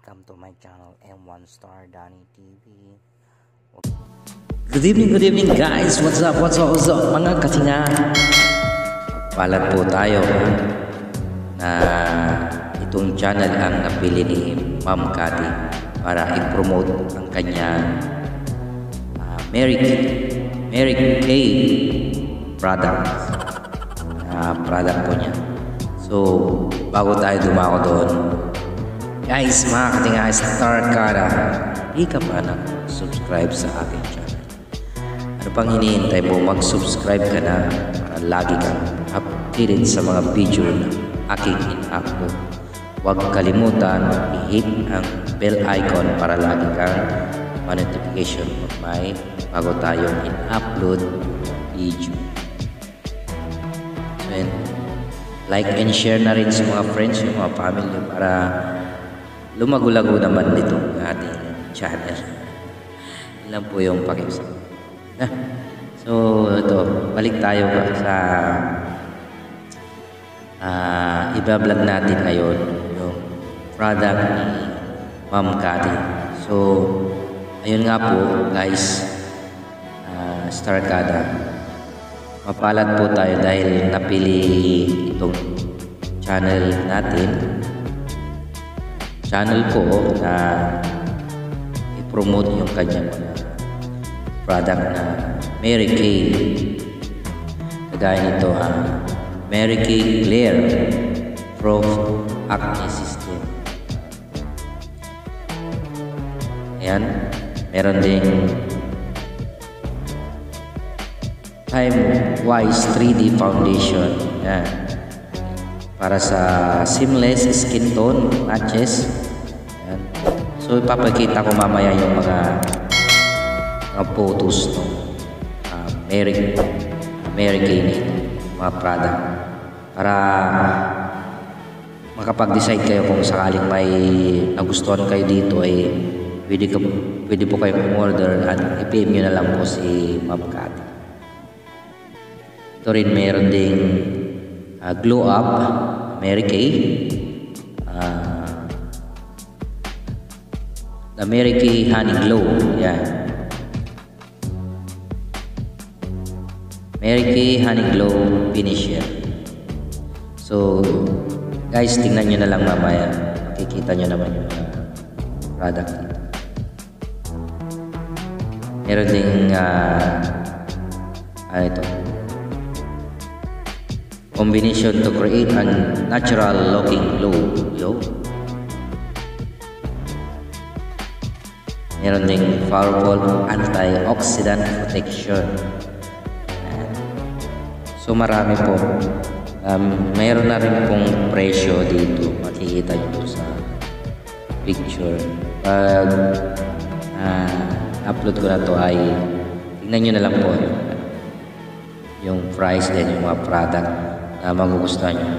Welcome to my channel M1 Star Danny TV. Good evening guys. What's up mga kasinga. Palad po tayo na itong channel ang napili ni Ma'am Cathy para i-promote ang kanyang Mary Kay product po niya. So bago tayo dumako doon, guys, mga katinga, star kada, di ka pa subscribe sa aking channel. Ano pang hinihintay mo? Mag-subscribe ka na para lagi kang updated sa mga video na aking in-upload. Huwag kalimutan i-hit ang bell icon para lagi kang notification of my bago tayong in-upload video. So, like and share na rin sa mga friends, yung mga family para lumagulago naman nitong ating channel. Ilan po yung pakiusap. So ito, balik tayo sa iba-vlog natin ngayon yung product ni Ma'am Cathy. So ayun nga po guys, Star Kada, mapalad po tayo dahil napili itong channel ko na i-promote yung kanyang product na Mary Kay. Kagaya nito Mary Kay Clear Pro Acne System. Ayan, meron ding Time Wise 3D Foundation. Ayan, para sa seamless skin tone matches. Ayan. So ipapakita ko mamaya yung mga photos ng Mary Kay nito, mga product, para makapag-decide kayo kung sakaling may nagustuhan kayo dito ay pwede po kayong order at i-PM nyo na lang po si Ma'am Cathy. Ito rin meron ding Glow Up Mary Kay, the Mary Kay Honey Glow. Yan, Mary Kay Honey Glow Finisher. So guys, tingnan nyo na lang mamaya, makikita nyo naman yung product dito. Meron ding ito, combination to create a natural looking glow. Meron ding powerful antioxidant protection. So marami po. Mayroon na rin pong presyo dito, makikita nyo sa picture. Pag upload ko na to ay tingnan nyo na lang po yung price din, yung mga product na magugustuhan nyo.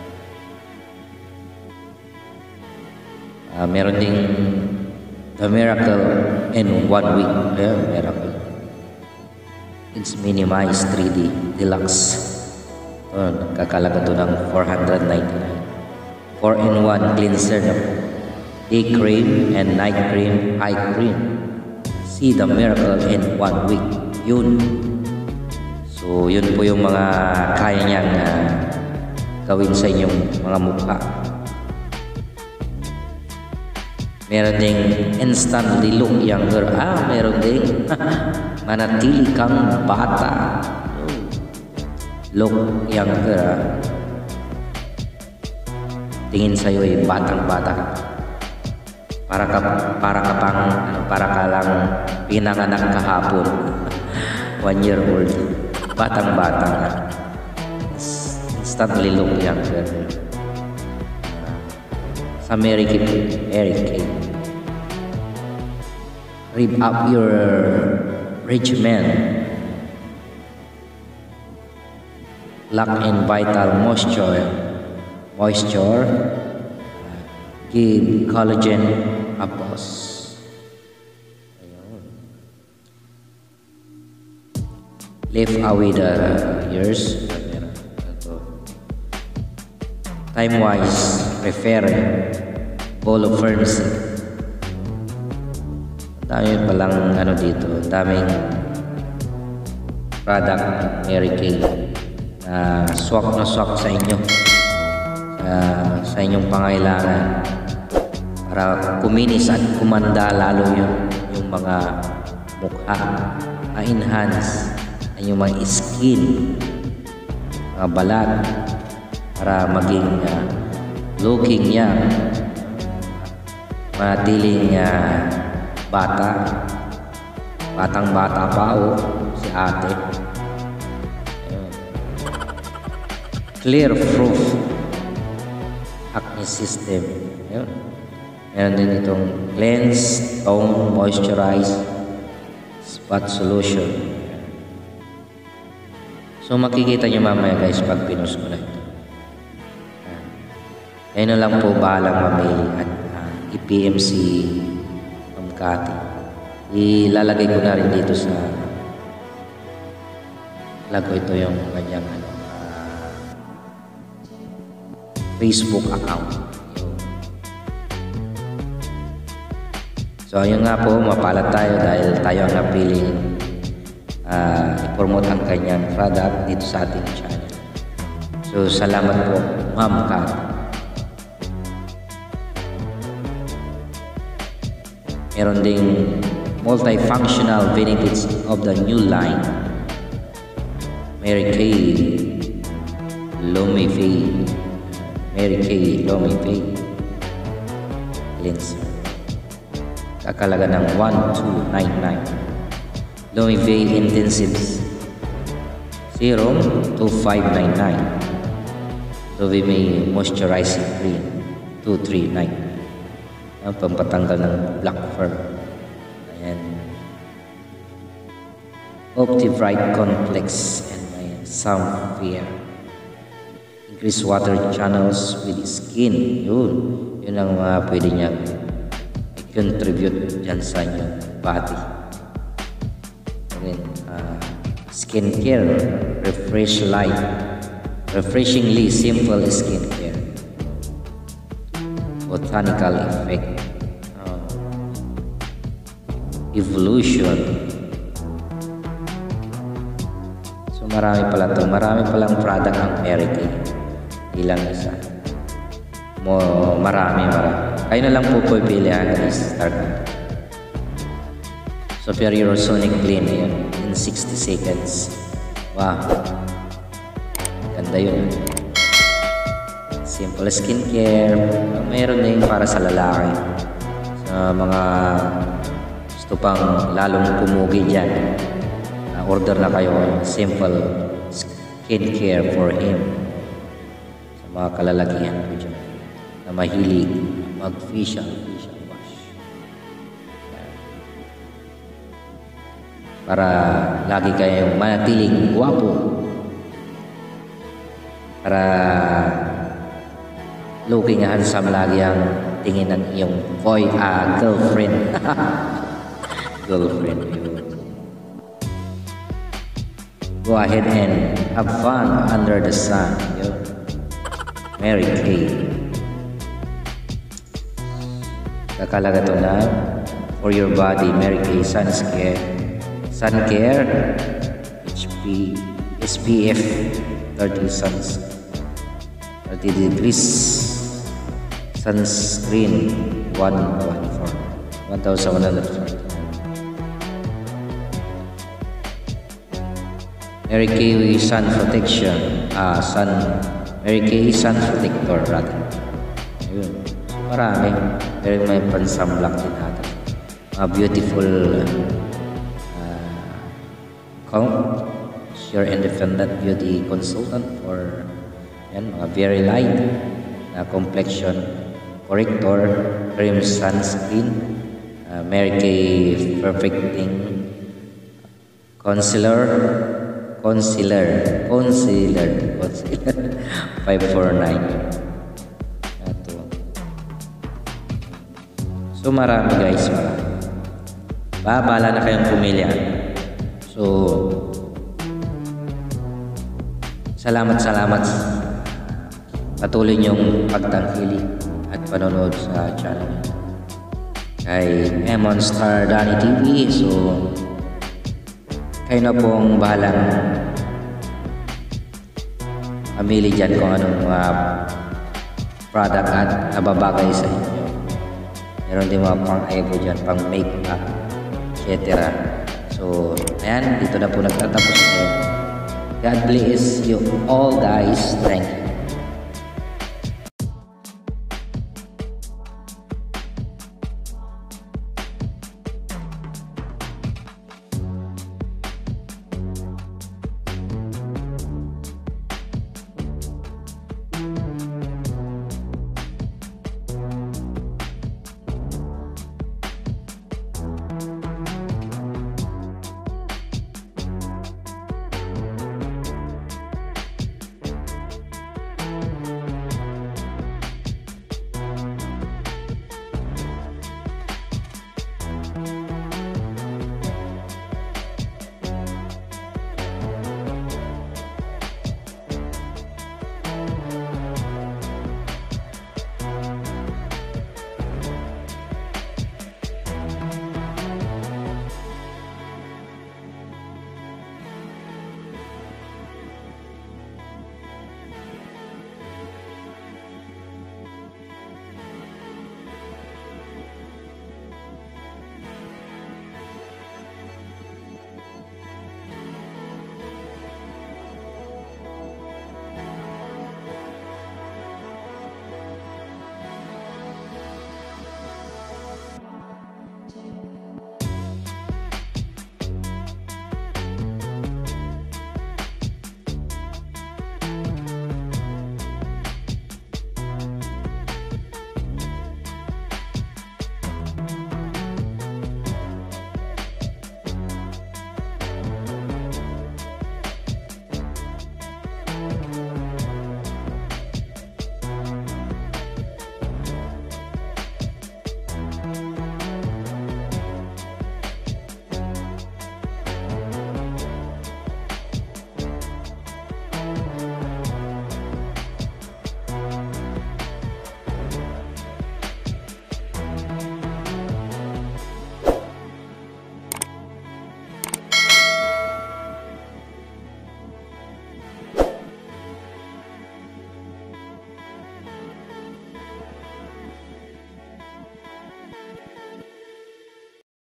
Meron ding The Miracle in 1 Week. Miracle. It's Minimize 3D Deluxe. Kakalaga to ng $499. 4-in-1 cleanser na day cream and night cream, eye cream. See the miracle in 1 week. Yun. So yun po yung mga kaya niyang gawin sa inyong mga mukha. Meron ding instantly look younger. Meron ding manatili kang bata. Look younger. Tingin sa'yo ay batang-bata ka. Para ka lang pinanganak kahapon. 1 year old. Batang-bata ka. Instantly look younger. Sa Mary Kay. Rev up your regimen. Lock in vital moisture. Give collagen a boost. Lift away the years. Time wise, prefer Polo Firms. Dami palang ano dito, daming product Mary Kay na swak na swak sa inyo, sa inyong pangailangan para kuminis at kumanda lalo yung mga mukha, ma-enhance ang yung mga skin, mga balat, para maging looking young, manatiling batang bata pa si ate. Clear proof acne system. Meron din itong cleanse, tone, moisturize, spot solution. So makikita nyo mamaya guys pag pinost ko na ito. Ayun na lang po bahalang mamili at i-PM si Ma'am Cathy. Ilalagay ko na rin dito sa lago ito yung kanyang Facebook account. So ayun nga po, mapalad tayo dahil tayo ang napiling i-promote ang kanyang product dito sa ating channel. So salamat po Ma'am Cathy. Meron ding multifunctional benefits of the new line Mary Kay Lomifay. Mary Kay Lomifay cleanser. Kakalaga ng 1,299. Lomifay Intensive Serum 2,599. Lomifay Moisturizing Cream 2,399. Ang pampatanggal ng black fur. Ayan. Optibrite Complex and some fear. Increase water channels with skin. Yun ang mga pwede niya i-contribute dyan sa inyong body. Again, skincare, refresh light, refreshingly simple skincare. Botanical effect, evolution. So marami pala to, marami palang product ang Mary Kay, ilang isa, marami. Kayo na lang po pipilihan na start. Superior Sonic Clean yun, in 60 seconds. Wow, ganda yun. Simple skincare. Mayroon din para sa lalaki, sa mga gusto pang lalong pumugi dyan. Order na kayo simple skincare for him, sa mga kalalakihan po dyan na mahilig mag-facial wash para lagi kayong manatiling gwapo, para looking handsome lagi ang tingin ng iyong girlfriend. Girlfriend. Go ahead and have fun under the sun. Mary Kay. Kakalaga to na for your body. Mary Kay Sun Care SPF 30 degrees sunscreen 1140. Mary Kay Sun Protection, Mary Kay Sun Protector rather. Ayun. So, marami. Pero may pan-sunblock din natin. Beautiful your independent beauty consultant for mga very light na complexion corrector, cream sunscreen, Mary Kay Perfecting Concealer 549. Ito. So marami guys, bahala na kayong pumili. So salamat patuloy niyong pagtangkilik at panonood sa channel niya. Kay Emon Star Danny TV. So, kayo na pong bahalang mamili dyan kung anong product at nababagay sa inyo. Meron din mga pang-evo dyan, pang-makeup, etc. So, ayan, dito na po nagtatapos ngayon. God bless you all guys. Thank you.